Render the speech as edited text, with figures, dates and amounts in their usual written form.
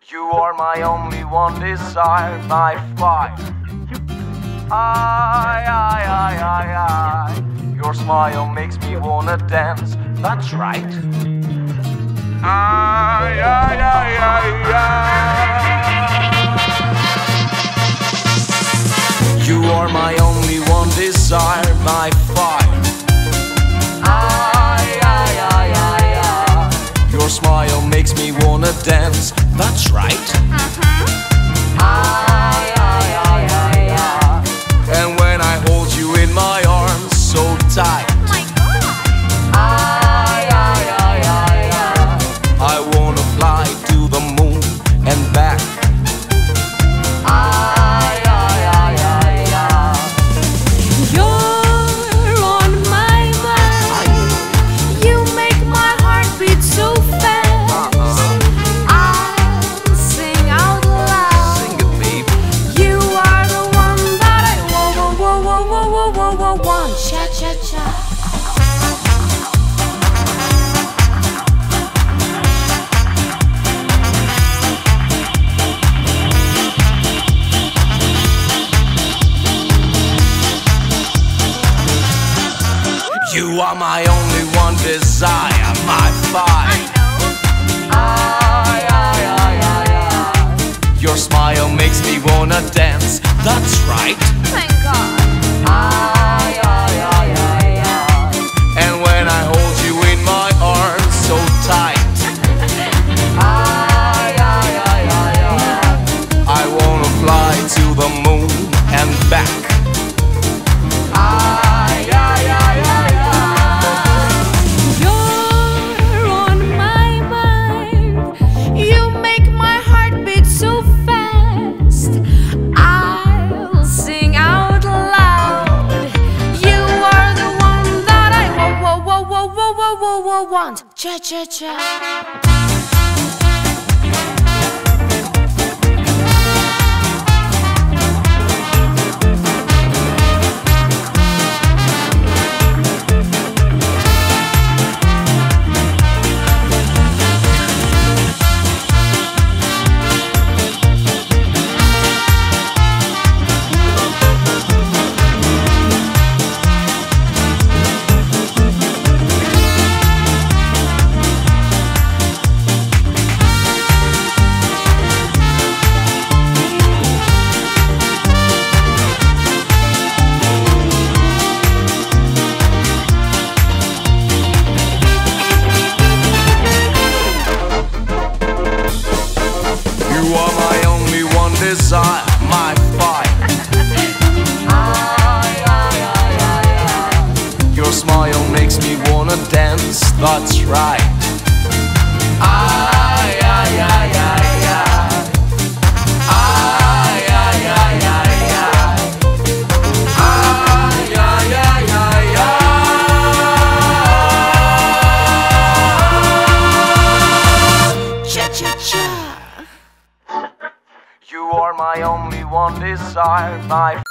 You are my only one desire, my fire. Your smile makes me wanna dance. That's right. You are my only one desire, my fire. Your smile makes me wanna dance. That's right. And when I hold you in my arms so tight, I wanna fly to the moon and back. You're on my mind. You make my heart beat so fast. I'll sing out loud. Sing it, baby. You are the one that I want. Cha cha cha. You are my only one desire, my fire. Your smile makes me wanna dance. That's right. Thank God. And when I hold you in my arms so tight, I wanna fly to the moon and back. You're on my mind. You make my heart beat so fast. I'll sing out loud. You are the one that I want. Cha cha cha. You are my only one desire, my fire. Your smile makes me wanna dance. That's right. You are my only one desire, my